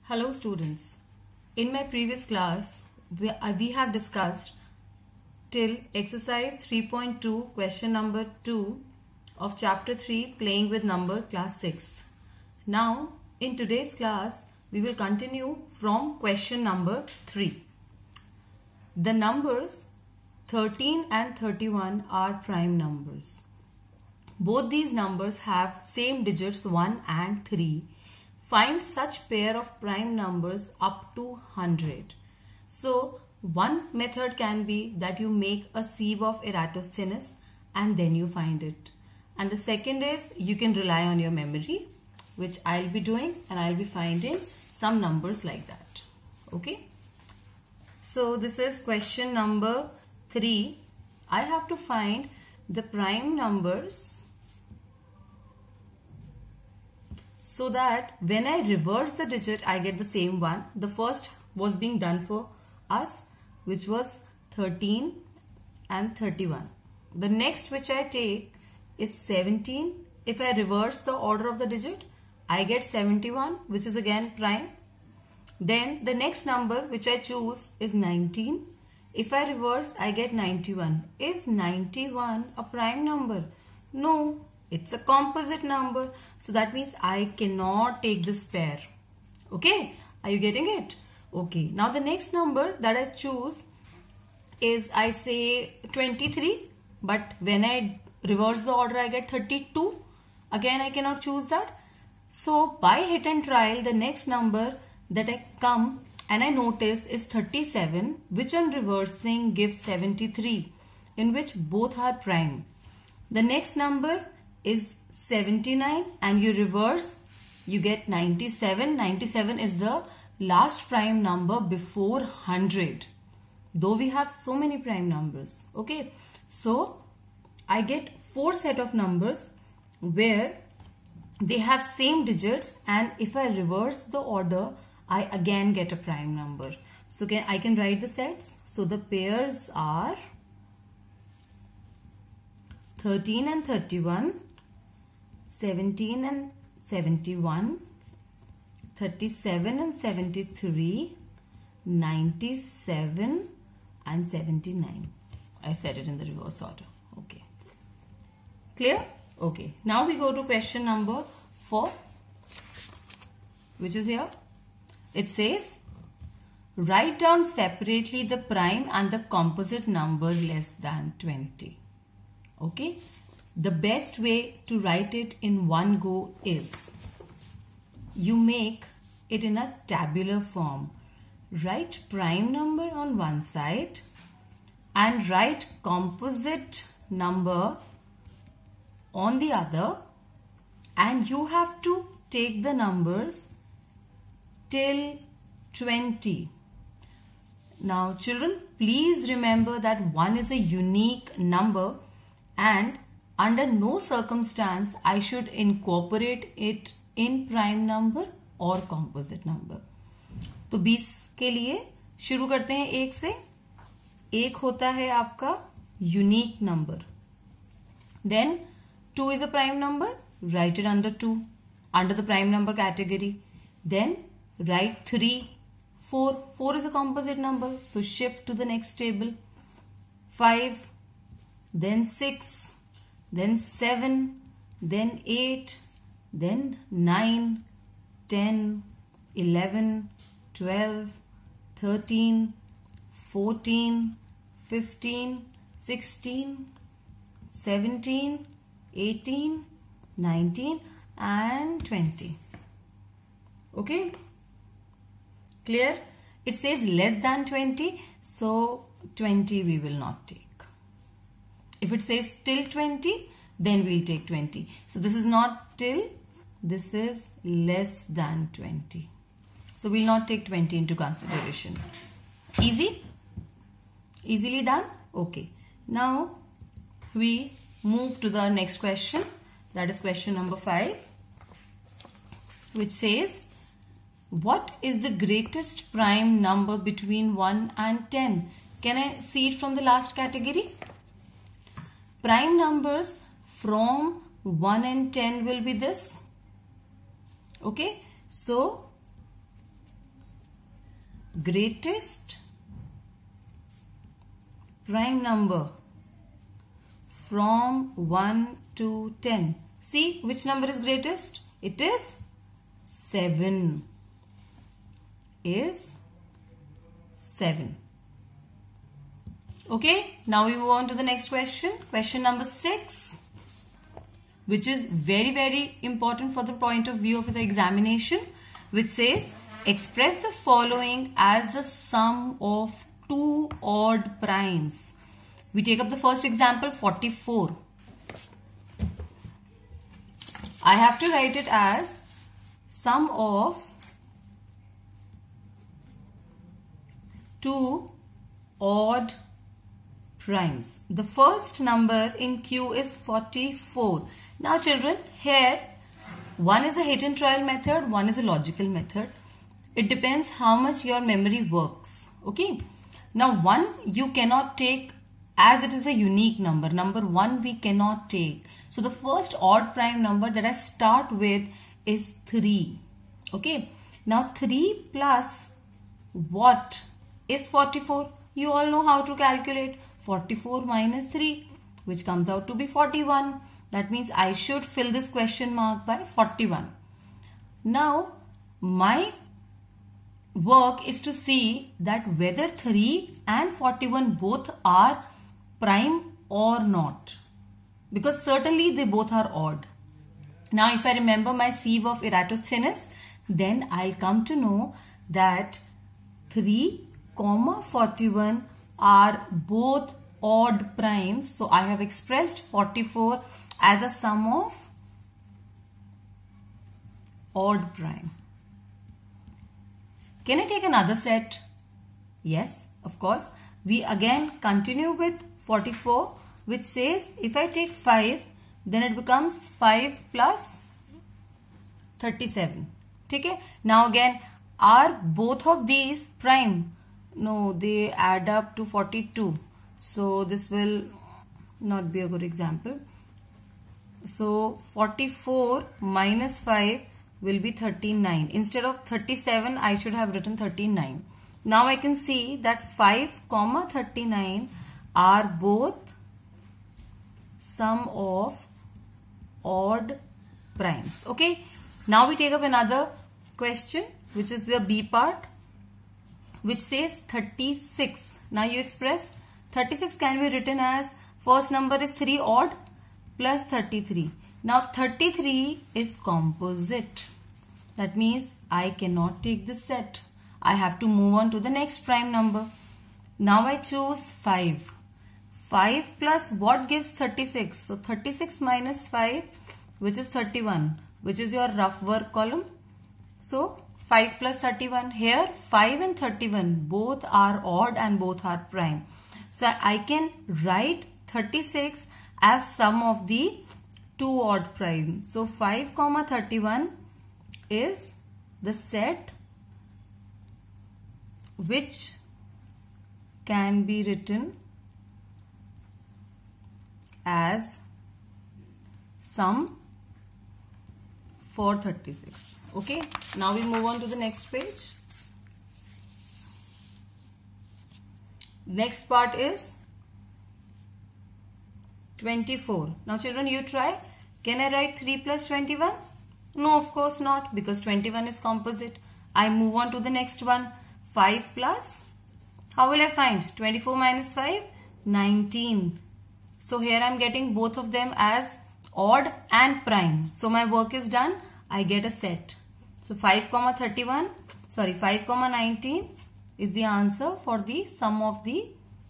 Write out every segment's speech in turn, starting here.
Hello students. In my previous class, we have discussed till exercise 3.2 question number 2 of chapter 3 playing with number class 6th. Now in today's class, we will continue from question number 3. The numbers 13 and 31 are prime numbers. Both these numbers have same digits 1 and 3. Find such pair of prime numbers up to 100. So one method can be that you make a sieve of Eratosthenes and then you find it. And the second is you can rely on your memory, which I'll be doing, and I'll be finding some numbers like that. Okay. So this is question number 3. I have to find the prime numbers so that when I reverse the digit, I get the same one. The first was being done for us, which was 13 and 31. The next which I take is 17. If I reverse the order of the digit, I get 71, which is again prime. Then the next number which I choose is 19. If I reverse, I get 91. Is 91 a prime number? No. It's a composite number. So that means I cannot take this pair. Okay. Are you getting it? Okay. Now the next number that I choose is, I say 23. But when I reverse the order, I get 32. Again, I cannot choose that. So by hit and trial, the next number that I come and I notice is 37, which on reversing gives 73, in which both are prime. The next number is 79 and you reverse, you get 97. 97 is the last prime number before 100. Though we have so many prime numbers. Okay. So I get 4 set of numbers where they have same digits, and if I reverse the order, I again get a prime number. So I can write the sets. So the pairs are 13 and 31, 17 and 71, 37 and 73, 97 and 79. I said it in the reverse order. Okay. Clear? Okay. Now we go to question number 4, which is here. It says, write down separately the prime and the composite number less than 20. Okay. The best way to write it in one go is you make it in a tabular form. Write prime number on one side and write composite number on the other, and you have to take the numbers till 20. Now children, please remember that 1 is a unique number and under no circumstance I should incorporate it in prime number or composite number. तो 20 के लिए शुरू करते हैं 1 से. 1 होता है आपका unique number. Then 2 is a prime number. Write it under 2, under the prime number category. Then write 3. 4 is a composite number. So shift to the next table. 5, then 6. Then 7, then 8, then 9, 10, 11, 12, 13, 14, 15, 16, 17, 18, 19 and 20. Okay? Clear? It says less than 20, so 20 we will not take. If it says till 20, then we'll take 20. So this is not till, this is less than 20. So we'll not take 20 into consideration. Easy? Easily done? Okay. Now we move to the next question. That is question number 5, which says, what is the greatest prime number between 1 and 10? Can I see it from the last category? Prime numbers from 1 and 10 will be this. Okay. So greatest prime number from 1 to 10. See which number is greatest? It is 7. Is 7. Okay, now we move on to the next question. Question number 6, which is very important for the point of view of the examination, which says express the following as the sum of two odd primes. We take up the first example, 44. I have to write it as sum of two odd primes. The first number in Q is 44. Now children, here one is a hit and trial method, one is a logical method. It depends how much your memory works. Okay. Now one you cannot take as it is a unique number. Number 1 we cannot take. So the first odd prime number that I start with is 3. Okay. Now 3 plus what is 44? You all know how to calculate. 44 minus 3, which comes out to be 41. That means I should fill this question mark by 41. Now my work is to see that whether 3 and 41 both are prime or not, because certainly they both are odd. Now if I remember my sieve of Eratosthenes, then I'll come to know that 3, 41 are both odd primes. So I have expressed 44 as a sum of odd prime. Can I take another set? Yes, of course. We again continue with 44, which says if I take 5, then it becomes 5 plus 37. Okay? Now again, are both of these prime? No, they add up to 42. So this will not be a good example. So 44 minus 5 will be 39. Instead of 37, I should have written 39. Now I can see that 5, 39 are both sum of odd primes. Okay. Now we take up another question, which is the B part, which says 36. Now you express 36 can be written as first number is 3 odd plus 33. Now 33 is composite. That means I cannot take this set. I have to move on to the next prime number. Now I choose 5. 5 plus what gives 36? So 36 minus 5, which is 31, which is your rough work column. So 5 plus 31. Here 5 and 31 both are odd and both are prime. So I can write 36 as sum of the two odd primes. So 5, 31 is the set which can be written as sum for 36. Okay. Now we move on to the next page. Next part is 24. Now children, you try. Can I write 3 plus 21? No, of course not, because 21 is composite. I move on to the next one. 5 plus, how will I find? 24 minus 5, 19. So here I am getting both of them as odd and prime. So my work is done. I get a set. So 5, 19 is the answer for the sum of the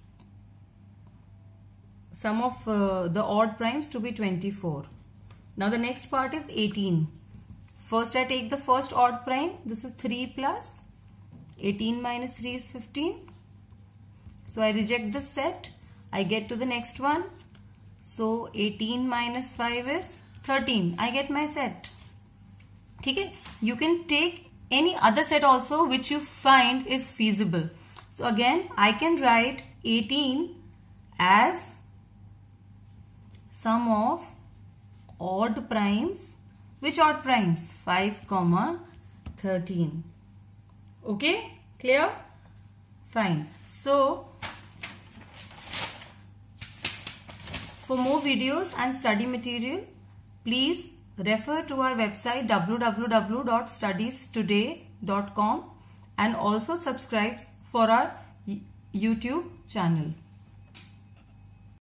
odd primes to be 24. Now the next part is 18. First I take the first odd prime. This is 3 plus 18 minus 3 is 15. So I reject this set. I get to the next one. So 18 minus 5 is 13. I get my set. Okay? You can take any other set also which you find is feasible. So again, I can write 18 as sum of odd primes. Which odd primes? 5, 13. Okay, clear? Fine. So, for more videos and study material, please refer to our website www.StudiesToday.com and also subscribe for our YouTube channel.